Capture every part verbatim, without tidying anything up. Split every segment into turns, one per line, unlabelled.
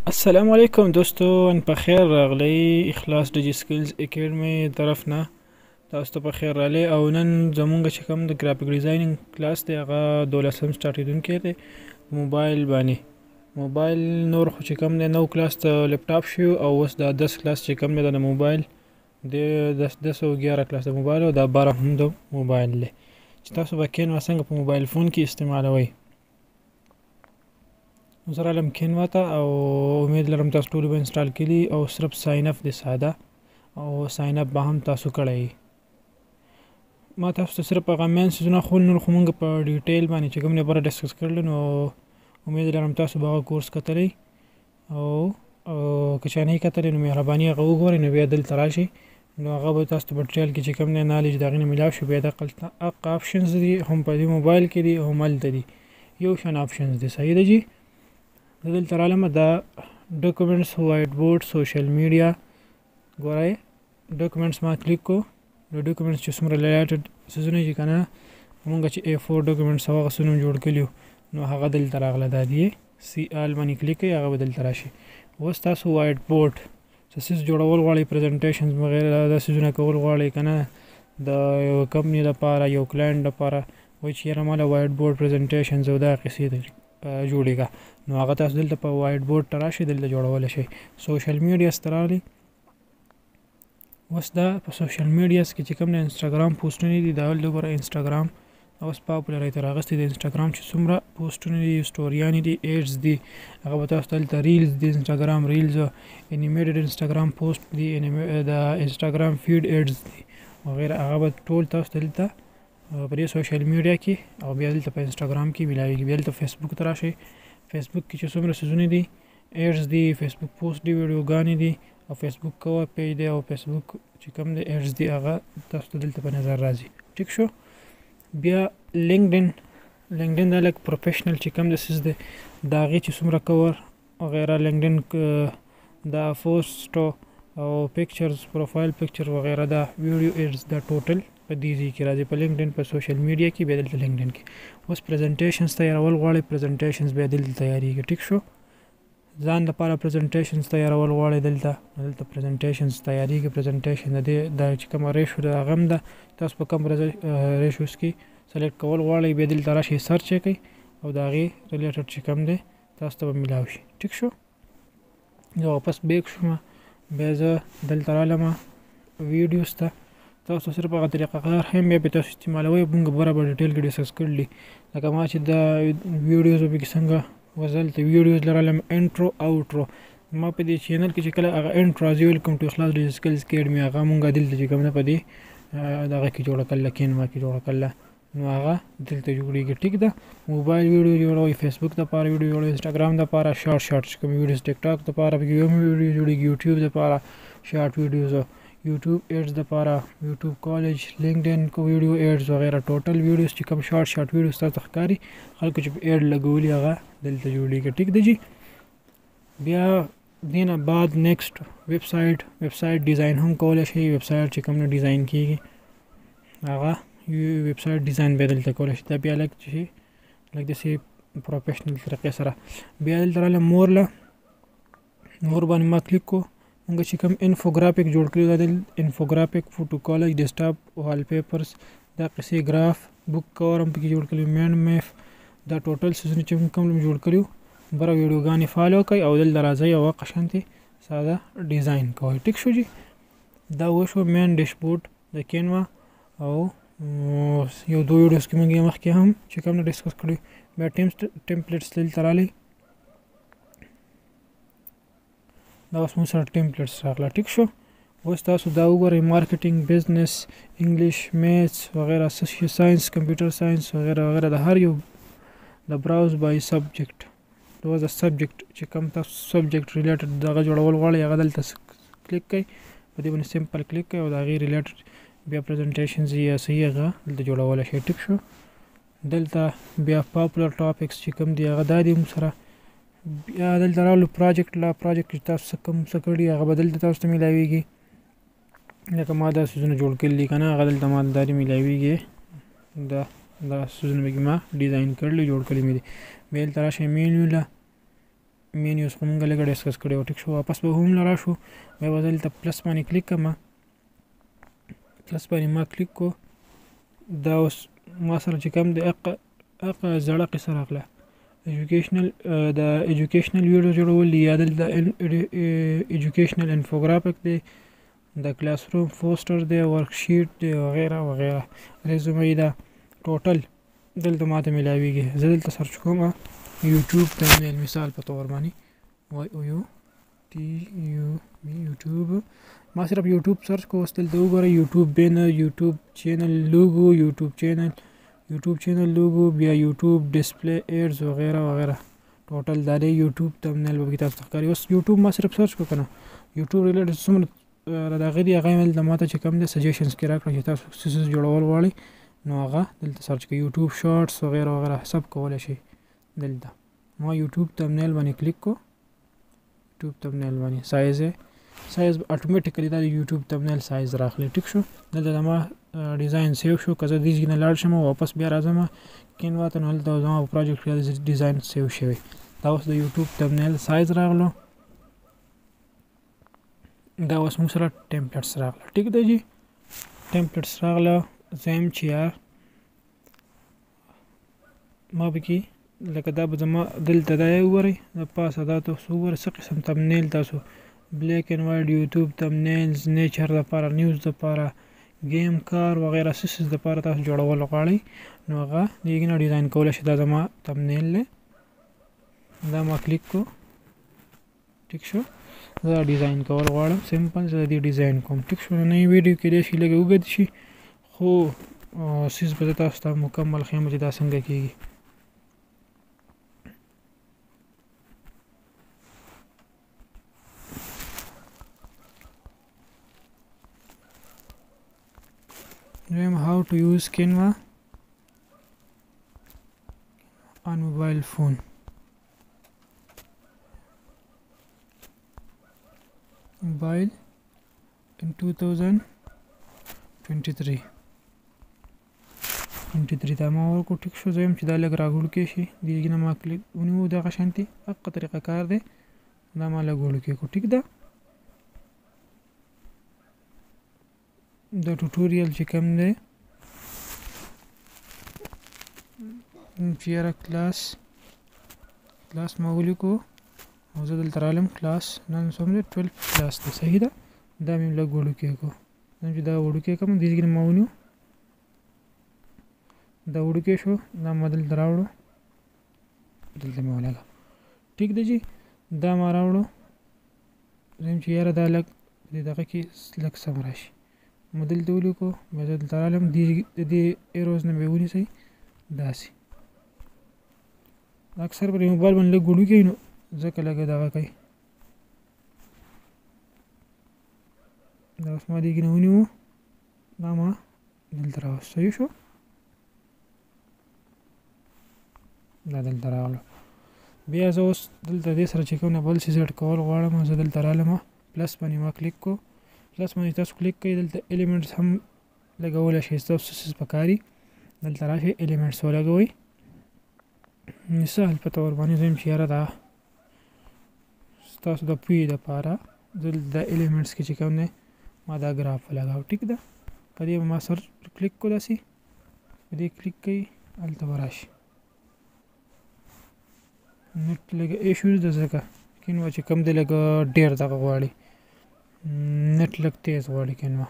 السلام علیکم دوستو، په خیر راغلی. اخلاص ډیجی سکلز اکیډمي طرف نه تاسو ته په خیر راغلی. او نن زمونږ چې کوم د ګرافیک ډیزاینینګ کلاس دی هغه دولسم سټارټیدونکی دی موبایل باندې. موبایل نور خو چې کوم دی نو کلاس ته لپټاپ شو، او اوس دا دس کلاس چې کوم دی د موبایل د دس دس او ګیاره کلاس د موبایل، او دا باره هم د موبایل دی چې تاسو به کینوا څنګه په موبایل فون کې استعمالوئ. زه رالم کینوا ته، او امید لرم تاسو ټولو به انسټال کړي، او صرف ساین اپ دی ساده، او ساین اپ به هم تاسو کړی. ما تاسو ته صرف هغه مین څیزونه ښول، نور خو مونږ په ډیټیل باندې چې کوم دی بره ډسکس کړل، نو امید لرم تاسو به هغه کورس کتلی، او که چا نه یې کتلی نو مهرباني هغه وګورئ، نو بیا دلته راشئ، نو هغه به تاسو ته په ډیټیل کې چې کوم دی نالج د هغې نه میلاو شي. بیا دغلته حق آپشنز دي، هم په دې موبایل کې دي، هم هلته دي، یو شان آپشنز دي. صحیح ده جي. زه دلته رالم د ډاکومنټس، وایټ بورډ، سوشل میډیا. ګورئ ډاکومنټس ما کلیک کو، نو ډاکومنټس چې څومره ریلیټډ څیزونه چې که نه مونږ چې اے فور ډاکومنټس هغه څه نوم جوړ کړي نو هغه دلته راغله. دا دی سی آل باندې کلیک کوئ، هغه به دلته راشي. اوس تاسو وایټ بورډ څه څیز جوړول غواړئ، پریزنټیشنز وغیره دا څیزونه کول غواړئ که نه، د یو کمپنۍ لپاره، یو کلاینټ لپاره، وایي چې یاره ماله وایټ بورډ پریزنټیشنز او دا قصې دي جوړېږه، نو هغه تاسو دلته په وایټ بورډ ته راشئ، دلته جوړولی شئ. سوشل میډیاز ته راغلئ. اوس دا په سوشل میډیاز کې چې کوم د انسټاګرام پوسټونه دي، دا دلته ګوره انسټاګرام اوس پاپولر ته راغستی. د انسټاګرام چې څومره پوسټونه دي، سټوریانې دي، ایډز دي، هغه به تاسو دلته ریلز دي، انسټاګرام ریلز، انیمیټډ انسټاګرام پوسټ دي، د انسټاګرام فیډ ایډز دي وغیره، هغه به ټول تاسو دلته په دې سوشل میډیا کې، او بیا دلته په انسټاګرام کې میلاویږي. بیا دلته فیسبوک ته راشئ. فیسبوک کې چې څومره څیزونه دي، ایډز دي، فیسبوک پوسټ دي، ویډیوګانې دي، او فیسبوک کور پیج دی، او فیسبوک چې کوم دی ایډز دي، هغه تاسو ته دلته په نظر راځي. ټیک شو. بیا لینکډین. لینکډین دا لږ پروفیشنل چې کوم د څیز دی، د هغې چې څومره کور وغیره، لینکډین دا پوسټ او پکچرز، پروفایل پکچر وغیره، دا ویډیو ایډز، دا ټوټل په دې ځای کې راځي، په لینکډین، په سوشل میډیا کې. بیا دلته لینکډین کې اوس پریزنټیشنز تیارول غواړئ، پریزنټیشنز بیا دلته تیاریږي. ټیک شو. ځان لپاره پریزنټیشنز تیارول غواړئ، دلته دلته پریزنټیشنز تیاریږي. پریزنټیشن د دې دا چې کومه ریشو ده هغه هم ده، تاسو په کوم ریشوز کې سلیکټ کول غواړئ، بیا دلته راشئ، سرچ یې کوئ، او د هغې ریلیټډ چې کوم دی تاسو ته به میلاو شي. ټیک شو. زه واپس بیک شوم، بیا زه دلته رالم ویډیوز ته. تاسو صرف هغه طریقه کار هم بیا به تاسو استعمالوئ، مونږ بره به ډیټیل کې ډسکس کړلي، لکه ما چې دا ویډیوز به کې څنګه وزلته ویډیوز لرالم، انټرو اوټرو. ما په دې چینل کې چې کله هغه انټرو راځي، ویلکم ټو اخلاص ډیجی سکلز اکیډمي، هغه مونږ دلته چې کوم نه په دې دغه کې جوړه کړله، کینوا کې جوړه کړله، نو هغه دلته جوړېږي. ټیک ده. موبایل ویډیو جوړوئ، فیسبوک دپاره ویډیو جوړوئ، انسټاګرام دپاره شارټ شارټ چې کوم ویډیوز، ټیک ټاک دپاره پکې یو ویډیو جوړېږي، یوټیوب دپاره شارټ ویډیوز، یوټیوب ایډز دپاره، یوټیوب کالج، لینکډین کو ویډیو ایډز وغیره، ټوټل ویډیوز چې کوم شارټ شارټ ویډیوز تاسو ته ښکاري، خلکو چې ایډ لګولي هغه دلته جوړېږي. ټیک ده جي. بیا دې نه بعد نیکسټ ویب سایټ. ویب سایټ ډیزاین هم کولی شئ. ویب سایټ چې کوم نه ډیزاین کېږي هغه ویب سایټ ډیزاین بیا دلته کولی شئ. دا بیا لږ چې لږ داسې پروفیشنل طریقې سره. بیا دلته رالم مور له مور باندې ما کلیک کو. مونږ چې کوم انفوګرافیک جوړ کړي، دا د انفوګرافیک، فوټو کالج، ډیسکټاپ، وال پیپرز، دا قصې، ګراف، بک کور هم پکې جوړ کړي، مین میف، دا ټوټل څیزونه چې کوم جوړ کړي، بره ویډیوګانې فالو کوئ، او دلته راځئ او هغه شانتې ساده ډیزاین کوئ. ټیک شو جي. دا وشو مین ډیشبورډ د کینوا، او یو دو ویډیوز کې مونږ یې مخکې هم چې کوم نه ډسکس کړي. بیا ټیمپلیټس دلته راغلئ، دا اوس موږ سره ټیمپلیټس راغله. ټیک شو. اوس تاسو دا وګورئ، مارکیټینګ، بزنس، انګلیش، میتھس وغیره، ساینس، کمپیوټر ساینس وغیره وغیره، د هر یو د براوز بای سبجیکټ، دا د سبجیکټ چې کوم تاسو سبجیکټ ریلیټډ دغه جوړول غواړئ، هغه دلته کلیک کوئ، په دې باندې سمپل کلیک کوئ، او د هغې ریلیټډ بیا پریزنټیشنز یا صحیح هغه دلته جوړولی شئ. ټیک شو. دلته بیا پاپولر ټاپکس چې کوم دي هغه دا دي موږ سره. بیا دلته راغلو پراجیکټ لا پراجیکټ چې تاسو څه کوم څه کړي هغه به دلته تاسو ته میلاویږي، لکه ما دا څیزونه جوړ کړي دي که نه، هغه دلته ما دا میلاویږي. دا دا څیزونه پکې ما ډیزاین کړلي، جوړ کړي مې دي. بیا دلته راشئ مینیو له مینیوز خو مونږ لږ ډسکس کړی و ټیک شو. واپس به هوم له راشو بیا به دلته پلس باندې کلیک کړم. پلس باندې ما کلیک کو دا اوس ما سره چې کوم دی اق اق زړه قصه راغله ایجوکیشنل د ایجوکیشنل ویډیو جوړول یا دلته ایجوکیشنل انفوګرافیک دی د کلاس روم پوسټر دی ورک شیټ دی وغیره وغیره ریزومې دا ټوټل دلته ماته ملاویږي. زه دلته سرچ کوم یوټیوب تمنیل مثال په تور باندې وای او یو ټي یو بي یوټیوب ما صرف یوټیوب سرچ کو اوس دلته وګوره یوټیوب بینر یوټیوب چینل لوګو یوټیوب چینل یوټیوب چینل لوګو بیا یوټیوب ډسپلی ایډز وغیره وغیره ټوټل دا دی یوټیوب تمنیل به کتاب ښکاري. اوس یوټیوب ما صرف سرچ کو کنه یوټیوب ریلیټډ څومره د هغه دی هغه مې د ماته چې کوم دی سجیشنز کې راکړه چې تاسو څه څه جوړول غواړئ نو هغه دلته سرچ کړئ یوټیوب شارټس وغیره وغیره سب کولی شئ. دلته ما یوټیوب تمنیل باندې کلیک کو یوټیوب تمنیل باندې سایز سایز اتوماتیکلی دا د یوټیوب تمنیل سایز راخلی ټیک شو. دلته ما ډیزاین سیو شو که زه دې نه لاړ شم واپس بیا راځم کینوا ته نو هلته زما په پروجیکټ کې ډیزاین سیو شوی دا اوس د یوټیوب تمنیل سایز راغلو. دا اوس موږ سره ټیمپلیټس راغله ټیک دی جی ټیمپلیټس راغله. زم چې یار ما به کې لکه دا به زما دلته دا یې وګورئ د پاسه دا تاسو وګورئ څه قسم تمنیل تاسو بلیک اینډ وایټ یوټیوب تمنیلز نیچر دپاره نیوز دپاره گیم کار وغیره سیسز دپاره تاسو جوړول غواړئ نو هغه د هغې نه ډیزاین کولی شئ. دا زما تمنیل دی دا ما کلیک کو ټیک شو. زه ډیزاین کول غواړم سمپل زه دې ډیزاین کوم ټیک شو. نوی ویډیو کیدای شي لږ اوږد شي خو سیز به زه تاسو ته مکمل ښیم چې دا څنګه کیږي. دویم how to use Canva on mobile phone. Mobile in two thousand twenty-three twenty-three دا ما ورکو ټیک شو. زه یم چې دا لږ راګوړ کې شي د هغې نه ما کلیک ونیو دغه شانتې حقه طریقه کار دی دا ما لږ وړو کې کو ټیک ده. د ټوټوریل چې کوم دی چې یاره کلاس کلاس ما ولیکو او زه دلته رالم کلاس نن څوم دی ټویلف کلاس دی صحیح ده. دا مې لږ وړوکی کو چې دا وړوکی کوم د هغې نه ما ونیو دا وړوکی شو دا ما دلته راوړو دلته مې ولګه ټیک دی جی دا ما راوړو. زه چې یاره دا لږ د دغه کې لږ سم راشي ما دلته ولیکو بیا زه دلته رالم د دې ایروز نه مې ونیسئ داسې اکثر پر موبایل باندې لږ وړوکی وي نو ځکه لږ دغه کوي. دا اوس ما د هغې نه ونیو دا ما دلته راوست صحیح شو دا دلته راغلو. بیا زه اوس دلته دې سره چې کوم نه بل څیز اډ کول غواړم زه دلته رالم پلس باندې ما کلیک کو پلس باندې تاسو کلیک کوئ دلته ایلیمنټس هم لګولی شئ ستاسو څه څه پکاري دلته راشئ ایلیمنټس ولګوئ. مثال په طور باندې زه یم چې یاره دا ستاسو د پوهې دپاره زه د ایلیمنټس کې چې کوم دی ما دا ګراف ولګاو ټیک ده. په دې به ما سر کلیک کو داسې په دې کلیک کوئ هلته به راشي نټ لږ ایشوز ده ځکه کینوا چې کوم دی لږ ډېر دغه غواړي نټ لږ تیز غواړي کینوا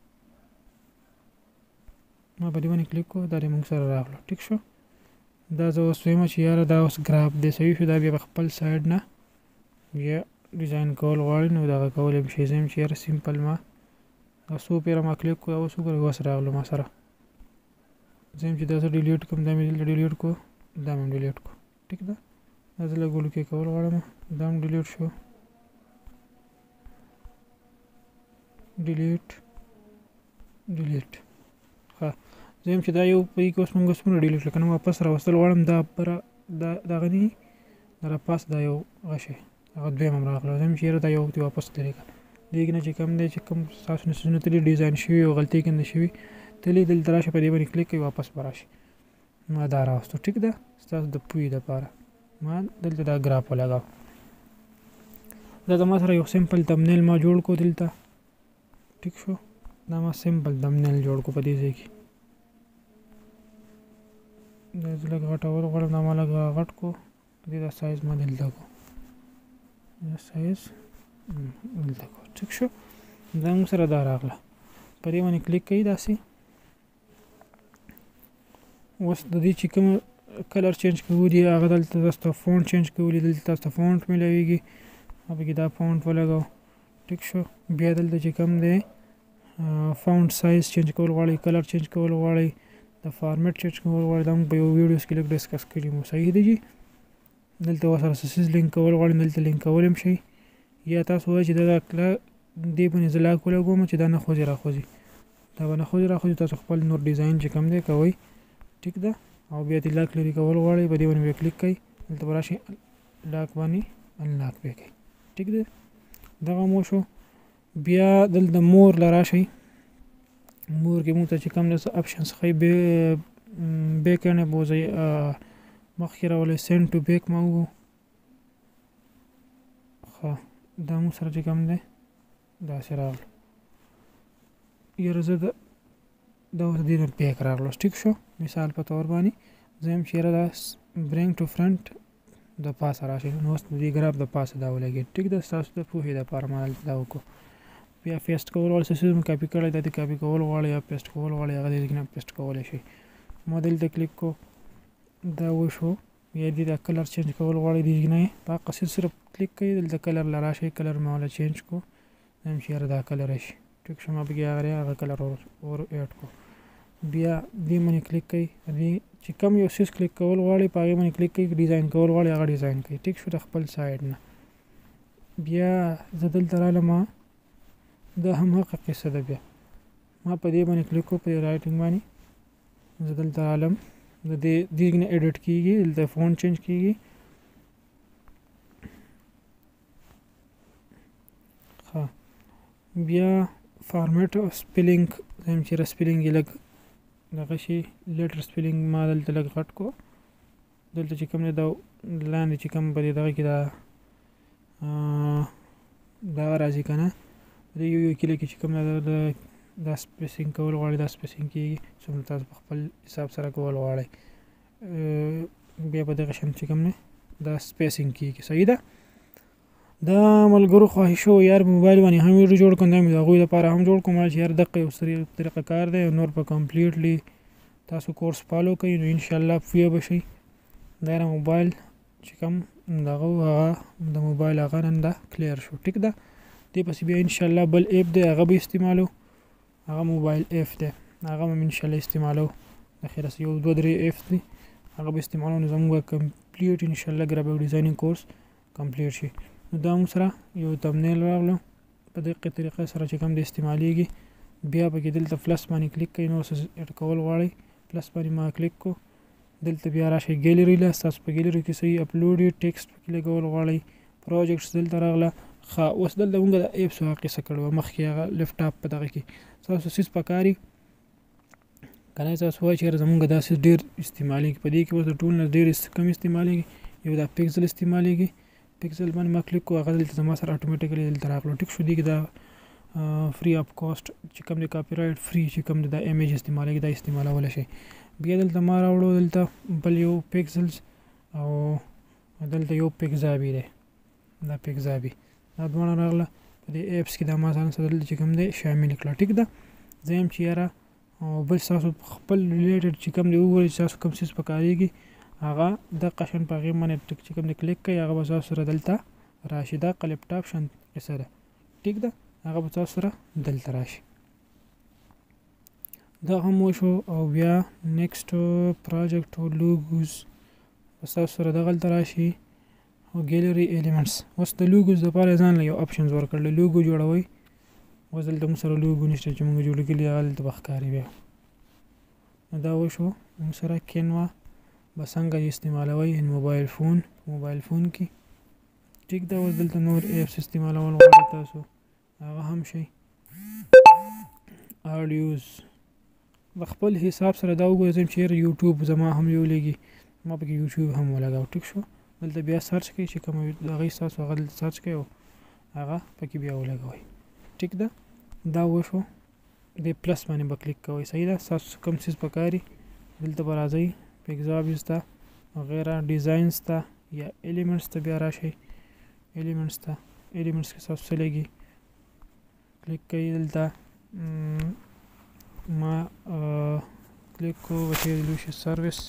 ما په دې باندې کلیک کو دا دې موږ سره راغلو ټیک شو. دا زه اوس وایم چې یاره دا اوس ګراف دی صحیح شو دا بیا په خپل سایډ نه بیا ډیزاین کول غواړي نو دغه کولی شئ. زه یم چې یاره سمپل ما څو پیره ما کلیک کو اوس وګورئ اوس راغلو ما سره. زه یم چې دا زه ډیلیټ کوم دا مې دلته ډیلیټ کو دا مې ډیلیټ کو ټیک ده. دا زه لږ وړوکی کول غواړم دا هم ډیلیټ شو ډیلیټ ډیلیټ ښه. زه یم چې دا یو په دې کې اوس مونږ څومره ډیلیټ کړو که نه واپس راوستل غواړم دا بره دا دغه نه دا راپاس دا یو هغه شی هغه دویم هم راغلو. زه یم چې یاره دا یو دې واپس لرې کړه د هغې نه چې کوم دی چې کوم ستاسو نه څیزونه تلي ډیزاین شوي او غلطۍ کنده شوي تلي دلته راشي په دې باندې کلیک کوئ واپس به راشي. ما دا راوستو ټیک ده ستاسو د پوهې دپاره ما دلته دا ګراف ولګاو دا زما سره یو سمپل تمنیل ما جوړ کو دلته ټیک شو دا ما سمپل تمنیل جوړ کو په دې ځای کې دا زه لږ غټول غواړم دا ما لږ غټ کو دې دا سایز ما دلته کو دا سایز دلته کو ټیک شو دا موږ سره دا راغله په دې باندې کلیک کوئ داسې اوس د دې چې کوم کلر چینج کولی هغه دلته تاسو ته فونټ چینج کولی دلته تاسو ته فونټ میلاویږي پکې دا فونټ ولګاو ټیک شو بیا دلته چې کوم دی فونټ سایز چینج کول غواړئ کلر چینج کول غواړئ د فارمیټ چینج کول غواړئ دا موږ په یو ویډیوز کې لږ ډسکس کړي مو صحیح دی جي دلته ورسره سیز لینک کول غواړئ دلته لینک کولی هم شئ یا تاسو وایئ چې دا دې باندې زه لاک ولګوم چې دا نه خوځي راخوځي دا به نه خوځي راخوځي تاسو خپل نور ډیزاین چې کوم دی کوئ ټیک ده او بیا دې لاک لري کول غواړئ په دې باندې بیا کلیک کوئ دلته به راشئ لاک باندې انلاک بیا کوئ ټیک ده دغه مو شو بیا دلته مور له راشئ مور کې موږ ته چې کوم داسې اپشنز ښایي بیک اینډ بوځئ مخکې راولئ سینډ ټو بیک ما وګو ښه دا موږ سره چې کوم دی داسې راغلو یاره زه د دا اوس دې نه بیک راغلو ټیک شو مثال په طور باندې زه یم چې یاره دا برینګ ټو فرنټ د پاسه راشي نو اوس د دې ګراف د پاسه دا ولګېد ټیک ده ستاسو د پوهې دپاره ما دلته دا وکړو بیا پیسټ کول غواړئ څه څیز مو کاپي کړی دا دې کاپي کول غواړئ یا پیسټ کول غواړئ هغه دې نه پیسټ کولی شئ ما دلته کلیک کو دا وشو یا دې دا کلر چینج کول غواړئ دې نه په هغه قصید صرف کلیک کوئ دلته کلر له راشئ کلر ما والا چینج کو دا هم چې یاره دا کلر راشي ټیک شو ما پکې هغه هغه کلر ور ایډ کو بیا دې باندې کلیک کوئ دې چې کوم یو سیز کلیک کول غواړئ په هغې باندې کلیک کوئ ډیزاین کول غواړئ هغه ډیزاین کوئ ټیک شو د خپل سایډ نه بیا زه دلته رالم دا هم حقه قصه ده بیا ما په دې باندې کلیک وکړو په دې رایټنګ باندې زه دلته رالم د دې دې نه ایډیټ کېږي دلته فونټ چینج کېږي ښه بیا فارمیټ سپیلینګ زه یم چېرې سپیلینګ یې لږ دغه شي لیټر سپیلینګ ما دلته لږ غټ کو دلته چې کوم دی دا لاندې چې کوم په دې دغه کې دا دغه راځي که نه د یو یو کلی کې چې کوم دا سپیسینګ کول غواړئ دا سپیسینګ کېږي څومره تاسو په خپل حساب سره کول غواړئ بیا په دغه شان چې کوم دی دا سپیسینګ کېږي صحیح ده دا ملګرو خواهشو یار موبایل باندې هم ویډیو جوړ کړم دا مې د هغوی دپاره هم جوړ کړم چې یار دقه یو طریقه کار دی نور په کمپلیټلی تاسو کورس فالو کوئ نو انشاءالله پوه به شئ دا یاره موبایل چې کوم دغه هغه د موبایل هغه نن دا کلیر شو ټیک ده دې پسې بیا انشاءالله بل ایپ دی هغه به استعمالو هغه موبایل ایپ دی هغه به انشاءالله استعمالو د خیره یو دوه درې ایپ دي هغه به استعمالو نو زموږ کمپلیټ انشاءالله ګرافیک ډیزاینینګ کورس کمپلیټ شي نو دا موږ سره یو تمنیل راغلو په دقیقه طریقه سره چې کوم د استعمالیږي بیا پکې دلته پلس باندې کلیک کوئ نو څه ایډ کول غواړئ پلس باندې ما کلیک کو دلته بیا راشئ ګیلري له ستاسو په ګیلري کې صحیح اپلوډ ټیکسټ پکې لګول غواړئ پروجیکټس دلته راغله ښه اوس دلته مونږ د ایپسو هغه قصه کړې وه مخکې هغه لیپټاپ په دغه کې ستاسو څیز پکاري که نه تاسو وایئ چې یاره زمونږ دا څیز ډېر استعمالیږي په دې کې اوس د ټول نه ډېر کم استعمالیږي یو دا پکسل استعمالیږي پکسل باندې ما کلیک کړو هغه دلته زما سره اټومیټیکلی دلته راغلو ټیک شو دې کې دا فری اف کاسټ چې کوم دی کاپي رایټ فری چې کوم دی دا ایمیج استعمالیږي دا استعمالولی شئ بیا دلته ما راوړو دلته بل یو پکسلز او دلته یو پکزابي دی دا پکزابي دا دواړه راغله په دې ایپس کې دا ما ځان سره دلته چې کوم دی شامل کړه ټیک ده زه یم چې یاره بل ستاسو خپل ریلیټډ چې کوم دی وګورئ چې تاسو کوم څیز پکارېږي هغه دقه شان په هغې باندې چې کوم دی کلیک کوئ هغه به ستاسو سره دلته راشي دا لیپټاپ شان قصه ده ټیک ده هغه به تاسو سره دلته راشي دا هم وشو او بیا نیکسټ پروجیکټ لوګوز به ستاسو سره دغلته راشي او ګیلري ایلیمنټس اوس د لوګوز دپاره ځان له یو اپشنز ورکړل لوګو جوړوئ اوس دلته موږ سره لوګو نشته چې موږ جوړ کړي هغه دلته به ښکاري بیا نو دا وشو موږ سره کینوا به څنګه استعمالوئ موبایل فون موبایل فون کې ټیک ده اوس دلته نور ایپس استعمالول غواړئ تاسو هغه هم شئ آډیوز د خپل حساب سره دا وګورئ چې یوټیوب زما هم یو لګي ما پکې یوټیوب هم ولګاو ټیک شو دلته بیا سرچ کوئ چې کوم د هغې ستاسو هغه دلته سرچ کوئ او هغه پکې بیا ولګوئ. ټیک ده، دا وشو. د پلس باندې به کلیک کوئ. صحیح ده. ستاسو کوم څیز پکاري دلته به راځئ، پکزابیز ته وغیره، ډیزاینز ته یا ایلیمنټس ته بیا راشئ. ایلیمنټس ته ایلیمنټس کې ستاسو څه لګي کلیک کوئ. دلته ما کلیک کوو بچې لوشي سروس.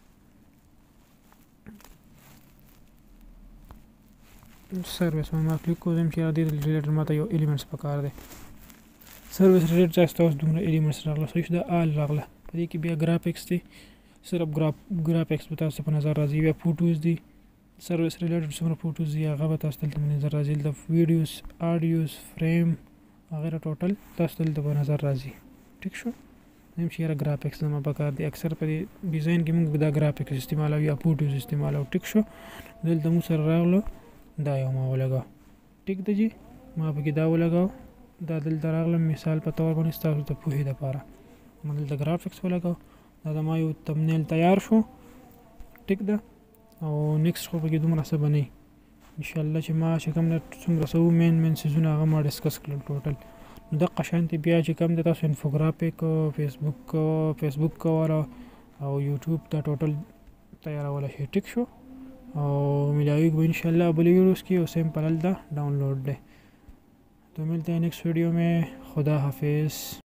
سروس باندې ما کلیک کوم چې دې ریلیټډ ماته یو ایلیمنټس پکار دی. سروس ریلیټډ ځای ستاسو دومره ایلیمنټس راغله. صحیح ده، آل راغله. په دې کې بیا ګرافیکس دی، صرف ګرافیکس به تاسو په نظر راځي. بیا فوټوز دي، سروس ریلیټډ څومره فوټوز دي هغه به تاسو دلته په نظر راځي. دلته ویډیوز، آډیوز، فریم وغیره ټوټل تاسو دلته په نظر راځي. ټیک شو. هم چې یاره ګرافیکس زما پکار دی. اکثر په دې ډیزاین کې موږ دا ګرافیکس استعمالوو یا فوټوز استعمالوو. ټیک شو. دلته موږ سره راغلو، دا یو ما ولګاو. ټیک ده جی، ما پکې دا ولګاو. دا دلته راغلم مثال په تور باندې ستاسو د پوهې دپاره ما دلته ګرافیکس ولګاو. دا زما یو تمنیل تیار شو. ټیک ده. او نیکسټ خو پکې دومره څه به نه وي انشاءالله چې ما چې کوم ده څومره څه وو مین مین څیزونه هغه ما ډسکس کړل ټوټل. نو دقه شانتې بیا چې کوم دی تاسو انفوګرافیک، فیسبوک فیسبوک کوله او یوټیوب ته ټوټل تیارولی شئ. ټیک شو. او ملاویږي به انشاءالله بلې ویډیوز کې. او سیمپل هلته ډاؤنلوڈ دی. تو ملتے ہیں نیکسٹ ویڈیو میں. خدا حافظ.